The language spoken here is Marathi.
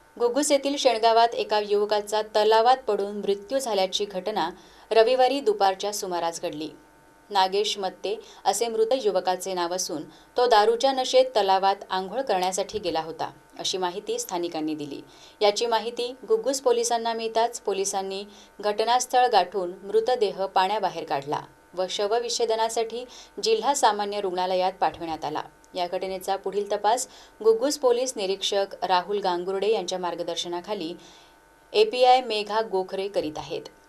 घुग्गुस येथील शेणगावात एका युवकाचा तलावात पडून मृत्यू झाल्याची घटना रविवारी दुपारच्या सुमारास घडली। नागेश मत्ते असे मृत युवकाचे नाव असून तो दारूच्या नशेत तलावात आंघोळ करण्यासाठी गेला होता, अशी माहिती स्थानिकांनी दिली। याची माहिती घुग्गुस पोलिसांना मिळताच पोलिसांनी घटनास्थळ गाठून मृतदेह पाण्याबाहेर काढला व शवविच्छेदनासाठी जिल्हा सामान्य रुग्णालयात पाठवण्यात आला। या घटनेचा पुढील तपास घुग्गुस पोलीस निरीक्षक राहुल गांगुर्डे यांच्या मार्गदर्शनाखाली एपीआय मेघा गोखरे करीत आहेत।